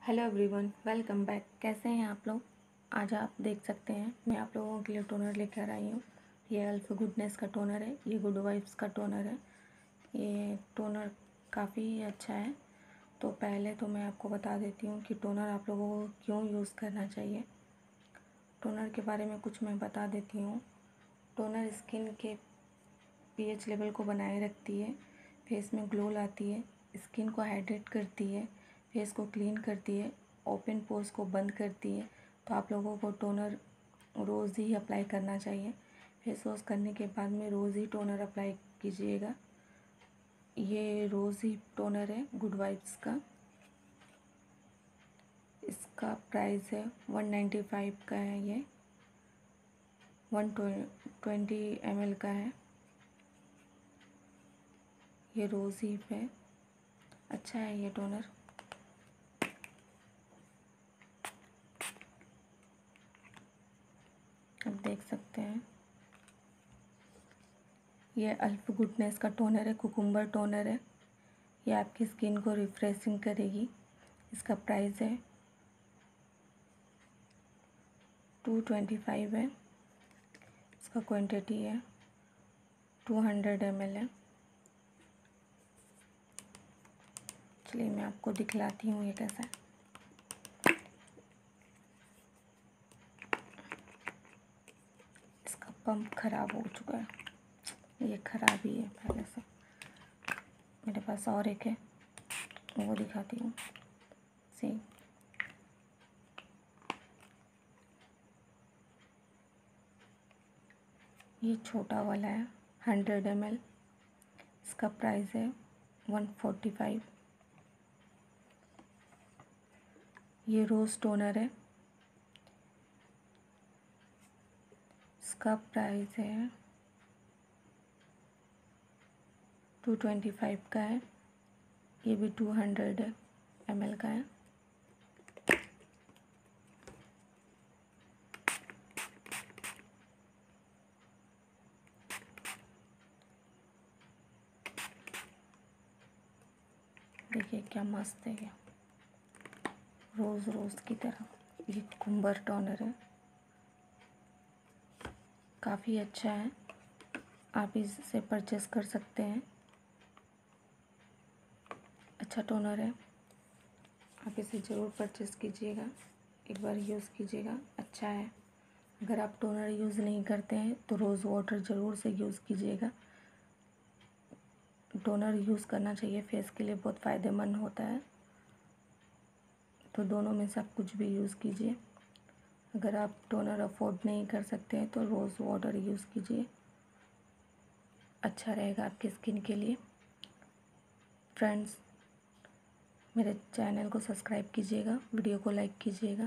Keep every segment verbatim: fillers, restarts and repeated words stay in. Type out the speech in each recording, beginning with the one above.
Hello everyone, welcome back. कैसे हैं आप लोग? आज आप देख सकते हैं मैं आप लोगों के लिए टोनर लेकर आई हूँ। ये अल्फ गुडनेस का टोनर है, ये गुड वाइब्स का टोनर है। ये टोनर काफ़ी अच्छा है। तो पहले तो मैं आपको बता देती हूँ कि टोनर आप लोगों को क्यों यूज़ करना चाहिए। टोनर के बारे में कुछ मैं बता देती हूँ। टोनर स्किन के पीएच लेवल को बनाए रखती है, फेस में ग्लो लाती है, स्किन को हाइड्रेट करती है, फेस को क्लीन करती है, ओपन पोर्स को बंद करती है। तो आप लोगों को टोनर रोज़ ही अप्लाई करना चाहिए। फेस वॉश करने के बाद में रोज़ ही टोनर अप्लाई कीजिएगा। ये रोज़ ही टोनर है गुड वाइब्स का। इसका प्राइस है वन नाइन्टी फाइव का है। ये वन ट्वेंटी एम एल का है। ये रोज़ ही पे अच्छा है ये टोनर। आप देख सकते हैं ये अल्फ गुडनेस का टोनर है, कुकुम्बर टोनर है। ये आपकी स्किन को रिफ्रेशिंग करेगी। इसका प्राइस है टू ट्वेंटी फाइव है। इसका क्वांटिटी है टू हंड्रेड एम एल है। चलिए मैं आपको दिखलाती हूँ ये कैसा है। इसका पंप ख़राब हो चुका है, ये ख़राब ही है पहले से। मेरे पास और एक है, वो दिखाती हूँ। सी ये छोटा वाला है हंड्रेड एम एल। इसका प्राइस है वन फोर्टी फाइव। ये रोज़ टोनर है। इसका प्राइस है टू ट्वेंटी फाइव का है। ये भी टू हंड्रेड एम एल का है। देखिए क्या मस्त है ये, रोज़ रोज़ की तरह। ये कुकुम्बर टोनर है, काफ़ी अच्छा है। आप इससे परचेस कर सकते हैं। अच्छा टोनर है, आप इसे ज़रूर परचेस कीजिएगा, एक बार यूज़ कीजिएगा, अच्छा है। अगर आप टोनर यूज़ नहीं करते हैं तो रोज़ वाटर ज़रूर से यूज़ कीजिएगा। टोनर यूज़ करना चाहिए, फेस के लिए बहुत फ़ायदेमंद होता है। तो दोनों में से आप कुछ भी यूज़ कीजिए। अगर आप टोनर अफोर्ड नहीं कर सकते हैं तो रोज़ वाटर यूज़ कीजिए, अच्छा रहेगा आपकी स्किन के लिए। फ्रेंड्स, मेरे चैनल को सब्सक्राइब कीजिएगा, वीडियो को लाइक कीजिएगा।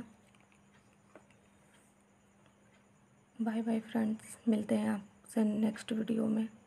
बाय बाय फ्रेंड्स, मिलते हैं आपसे नेक्स्ट वीडियो में।